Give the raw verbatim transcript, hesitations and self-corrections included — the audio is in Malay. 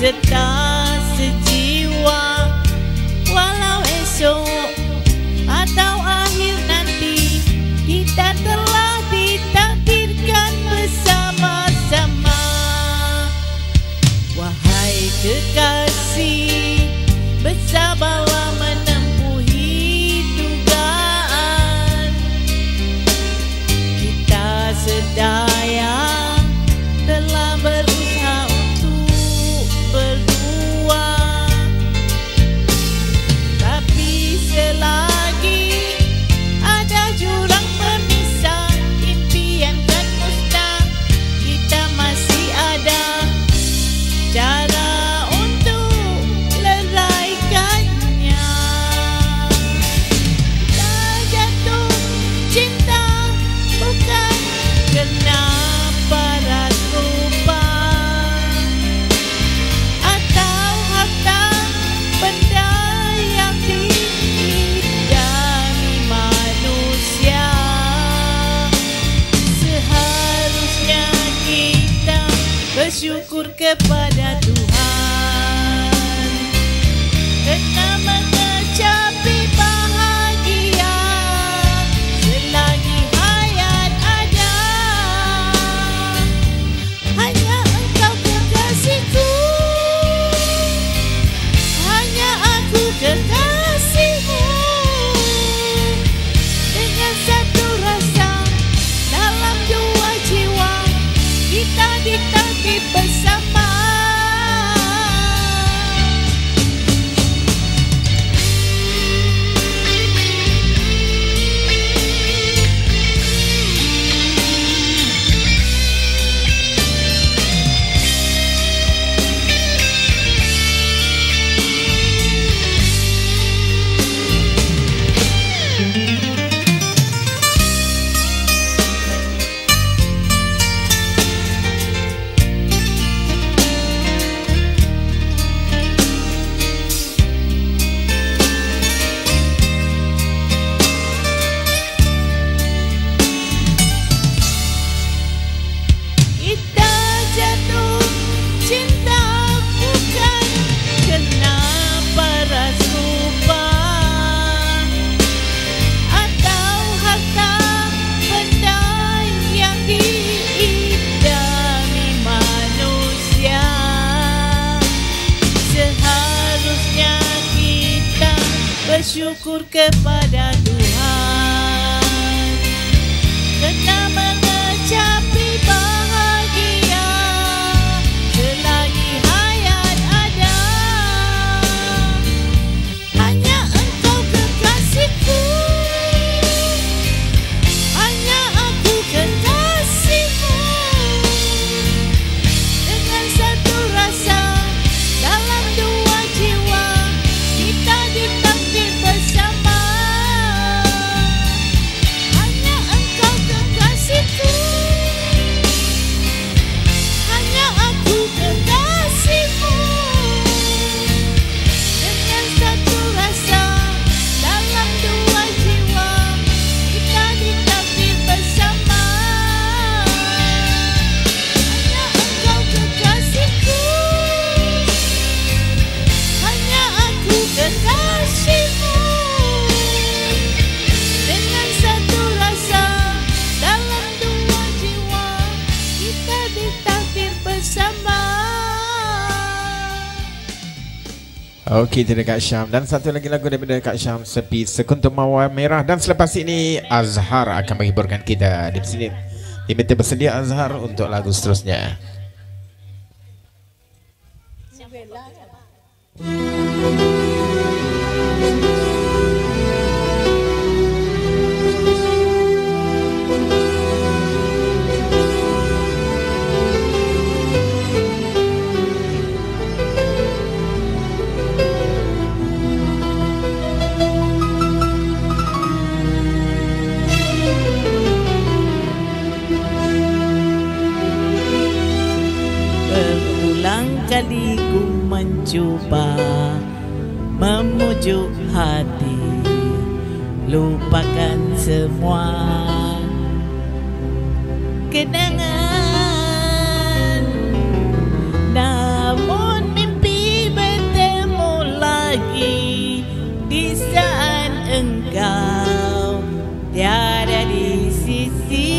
serta sejiwa. Walau esok atau akhir nanti, kita telah ditakdirkan bersama-sama. Wahai kekasih, bersabarlah menempuhi dugaan. Kita sedaya telah berusaha untuk berdua, tapi selagi ada jurang pemisah, impian kan musnah. Kita masih ada cara untuk leraikannya. Kita jatuh cinta bukan kerana paras rupa atau harta benda yang diidami manusia. Seharusnya kita bersyukur kepada Tuhan kerana mengecapi bahagia selagi hayat ada. Hanya engkau kekasihku, hanya aku kekasihmu. Dengan satu rasa dalam dua jiwa, kita ditakdir bersama. Kita jatuh cinta bukan kerana paras rupa atau harta benda yang diidami manusia. Seharusnya kita bersyukur kepada Tuhan kerana mengecapi bahagia selagi hayat ada. Hanya engkau kekasihku, hanya aku kekasihmu. Dengan satu rasa dalam dua jiwa, kita ditakdir bersama. Hanya engkau kekasihku, hanya aku kekasihmu. Dengan satu rasa dalam dua jiwa, kita ditakdir bersama. Hanya engkau kekasihku, hanya aku kekasihmu. Dengan satu rasa dalam dua jiwa, kita ditakdir bersama. Okey, itu Kak Syam. Dan satu lagi lagu daripada Kak Syam, Sepi Sekuntum Mawar Merah. Dan selepas ini Azhar akan menghiburkan kita. Di sini diminta bersedia Azhar untuk lagu seterusnya. Berulang kali ku mencuba memujuk hati, lupakan semua kenangan. Namun mimpi sisi